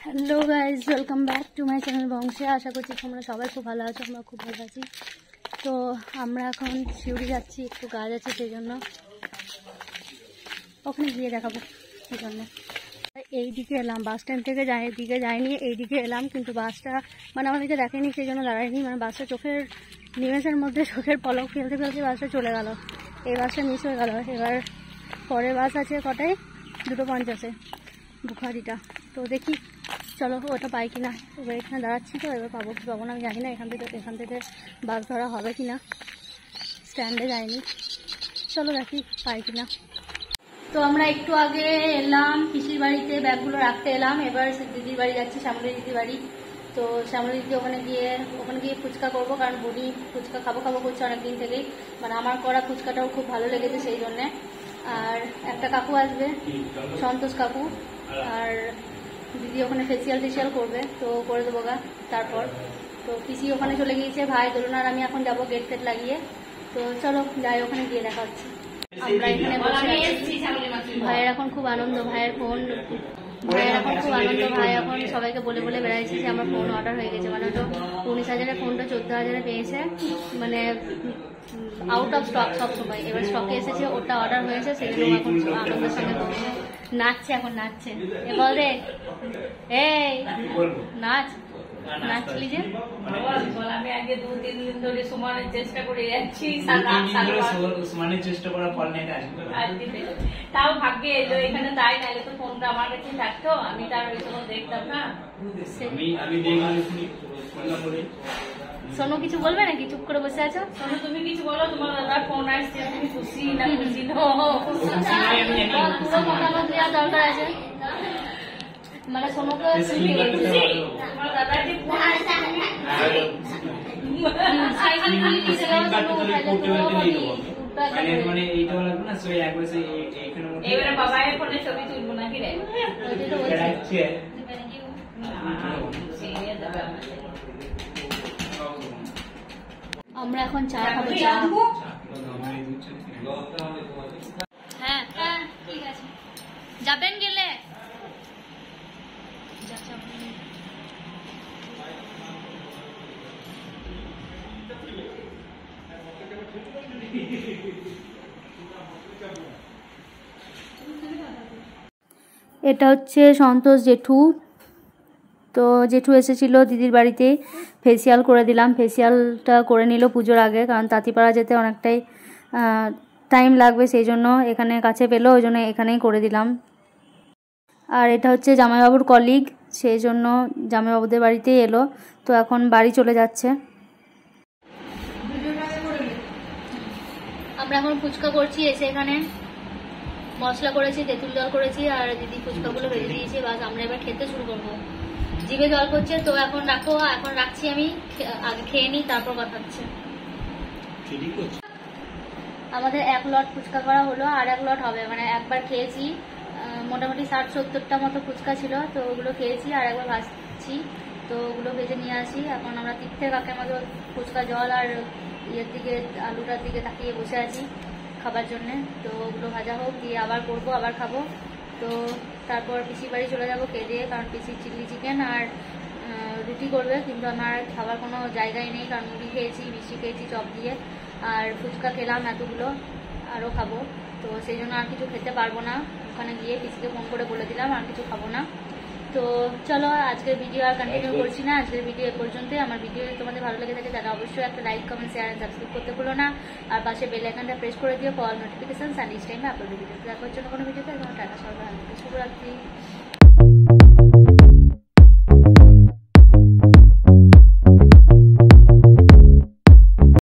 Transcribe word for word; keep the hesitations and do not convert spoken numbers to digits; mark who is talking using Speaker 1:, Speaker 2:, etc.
Speaker 1: Hello guys, welcome back to my channel বংশে। আশা করছি তোমরা সবাই খুব ভালো আছো, আমরা খুব ভালো আছি। তো আমরা এখন শিউরি যাচ্ছি, একটু কাজ আছে সেই জন্য, ওখানে গিয়ে দেখাবো সেই জন্য। এই দিকে এলাম, বাস স্ট্যান্ড থেকে যাই দিকে যাইনি, এই দিকে এলাম, কিন্তু বাসটা মানে আমাদেরকে দেখেনি সেই জন্য দাঁড়ায়নি। মানে বাসটা চোখের নিমেষের মধ্যে চোখের পলক ফেলতে ফেলতে বাসটা চলে গেল, এই বাসটা মিস হয়ে গেল। এবার পরের বাস আছে কটায়, দুটো পঞ্চাশে বুখারিটা। তো দেখি চলো ওটা পাই কিনা। এবার এখানে দাঁড়াচ্ছি, তো এবার পাবো কি পাবো না আমি জানি না। এখান থেকে এখান থেকে বাস ধরা হবে কিনা, স্ট্যান্ডে যাইনি, চলো দেখি পাই কিনা। তো আমরা একটু আগে এলাম পিসির বাড়িতে, ব্যাগগুলো রাখতে এলাম। এবার দিদির বাড়ি যাচ্ছি, শ্যামলী দিদির বাড়ি। তো শ্যামলী দিদি ওখানে গিয়ে ওখানে গিয়ে ফুচকা করবো, কারণ বুড়ি ফুচকা খাবো খাবো করছে অনেকদিন থেকেই। মানে আমার করা ফুচকাটাও খুব ভালো লেগেছে সেই জন্যে। আর একটা কাকু আসবে, সন্তোষ কাকু, আর দিদি ওখানে ফেসিয়াল টেসিয়াল করবে, তো করে দেবো গা। তারপর তো পিসি ওখানে চলে গিয়েছে, ভাই দোলনা আর আমি এখন যাবো গেট টেট লাগিয়ে। তো চলো যাই, ওখানে গিয়ে দেখা হচ্ছে। আমরা এখানে বসে আছি, ভাইয়ের এখন খুব আনন্দ, ভাইয়ের ফোন ভাইয়ের এখন খুব আনন্দ ভাই এখন সবাইকে বলে বলে বেড়াইছে যে আমার ফোন অর্ডার হয়ে গেছে। মানে ওটা উনিশ হাজারের ফোনটা চোদ্দ হাজারে পেয়েছে, মানে আউট অফ স্টক সব সময়। এবার স্টকে এসেছে, ওটা অর্ডার হয়েছে, সেগুলো এখন আনন্দের সঙ্গে নাচছে, এখন নাচছে। এবার রে এই নাচ নাচলি যে
Speaker 2: আমি আগে দু তিন দিন ধরে সমানের চেষ্টা করে যাচ্ছি,
Speaker 3: সমানের চেষ্টা করার ফল নেই।
Speaker 2: তাও ভাগ্যে এলো এখানে, তাই নাহলে তো ফোনটা আমার কাছে থাকতো, আমি তার ওই সময় দেখতাম না।
Speaker 1: সোনু কিছু বলবে নাকি? চুপ করে বসে আছো।
Speaker 2: সোনু তুমি কিছু বলো, তোমার দাদার ফোন আসছে, তুমি খুশি না খুশি?
Speaker 1: পুরো মতামত দেওয়ার দরকার আছে। মানে সোনুকে
Speaker 2: তোমার দাদার যে ফোন এবারে বাবায়ের ফোনে ছবি তুলবো নাকি রে?
Speaker 1: আমরা এখন চা খাবো, চা। হ্যাঁ হ্যাঁ ঠিক আছে, যাবেন গেলে এটা হচ্ছে সন্তোষ জেঠু। তো জেঠু এসেছিল দিদির বাড়িতে, ফেসিয়াল করে দিলাম। ফেসিয়ালটা করে নিল পুজোর আগে, কারণ তাঁতিপাড়া যেতে অনেকটাই টাইম লাগবে, সেই জন্য এখানে কাছে পেলো, ওই জন্য এখানেই করে দিলাম। আর এটা হচ্ছে জামাইবাবুর কলিগ, সেই জন্য জামাইবাবুদের বাড়িতেই এলো। তো এখন বাড়ি চলে যাচ্ছে। আমরা এখন ফুচকা করছি, এসে এখানে মশলা করেছি, তেঁতুল জল করেছি, আর দিদি ফুচকাগুলো ভেজে দিয়েছি। বাস আমরা এবার খেতে শুরু করবো, জিভে জল করছে। তো এখন রাখো, এখন রাখছি আমি, আগে খেয়ে নিই তারপর কথা হচ্ছে। আমাদের এক লট ফুচকা করা হলো, আর এক লট হবে, মানে একবার খেয়েছি, মোটামুটি ষাট সত্তরটা মতো ফুচকা ছিল, তো ওগুলো খেয়েছি, আর একবার ভাজছি। তো ওগুলো ভেজে নিয়ে আসি। এখন আমরা তীর্থের কাকের মতো ফুচকা জল আর ইয়ের দিকে আলুটার দিকে তাকিয়ে বসে আছি খাবার জন্যে। তো ওগুলো ভাজা হোক, দিয়ে আবার করবো, আবার খাবো। তো তারপর পিসির বাড়ি চলে যাবো খেয়ে দিয়ে, কারণ পিসির চিলি চিকেন আর রুটি করবে, কিন্তু আমার খাবার কোনো জায়গায় নেই, কারণ মুড়ি খেয়েছি, মিষ্টি খেয়েছি চপ দিয়ে, আর ফুচকা খেলাম এতগুলো, আরও খাবো। তো সেই জন্য আর কিছু খেতে পারবো না, ওখানে গিয়ে পিসিকে ফোন করে বলে দিলাম আর কিছু খাবো না। তো চলো আজকের ভিডিও আর কন্টিনিউ করছি না, আজকের ভিডিও এ পর্যন্তই। আমার ভিডিও যদি তোমাদের ভালো লেগে থাকে তাহলে অবশ্যই একটা লাইক, কমেন্ট, শেয়ার আর সাবস্ক্রাইব করতে ভুলো না। আর পাশে বেল আইকনটা প্রেস করে দিও ফর নোটিফিকেশন, আর নেক্সট টাইমে আপলোড ভিডিও দেখার জন্য কোনো ভিডিওতে। টাটা, সবাই শুভরাত্রি।